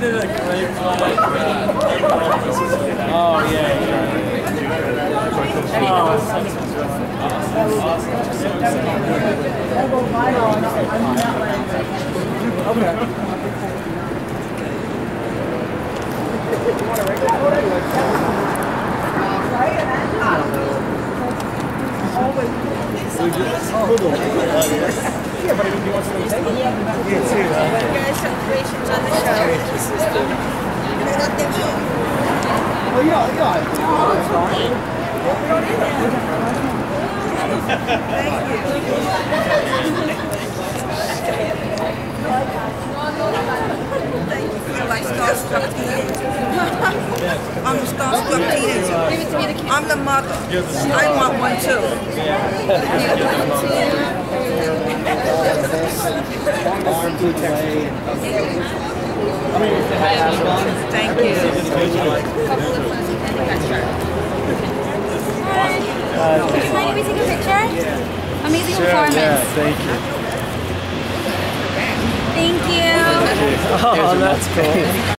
Oh, yeah. Congratulations on the show. I'm the starstruck teenager. I'm the mother. I want one too. Thank you. Can we take a picture? Amazing performance. Yeah, thank you. Thank you. Oh, that's cool.